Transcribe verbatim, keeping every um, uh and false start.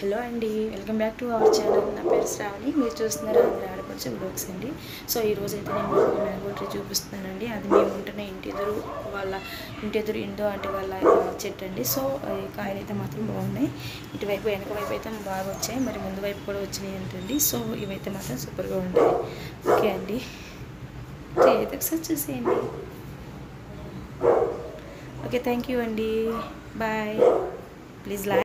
Hello అండి, welcome back to our channel. నా పేరు శ్రావణి. మీరు చూస్తున్నారు ఆంధ్ర ఆడపడుచు బ్లాగ్స్ అండి. సో ఈరోజు అయితే నేను ఒక మ్యాంగో ట్రీ చూపిస్తున్నానండి. అది మేము ఉంటున్న ఇంటి ఎదురు వాళ్ళ ఇంటి ఎదురు ఇండో అంటే వాళ్ళ చెట్టు అండి. సో ఈ కాయలు అయితే మాత్రం బాగున్నాయి. ఇటువైపు వెనక వైపు అయితే బాగా వచ్చాయి, మరి ముందు వైపు కూడా వచ్చినాయి ఏంటండి. సో ఇవైతే మాత్రం సూపర్గా ఉంటాయి. ఓకే అండి, అయితే ఒకసారి చూసేయండి. ఓకే, థ్యాంక్ యూ అండి, బాయ్. Please like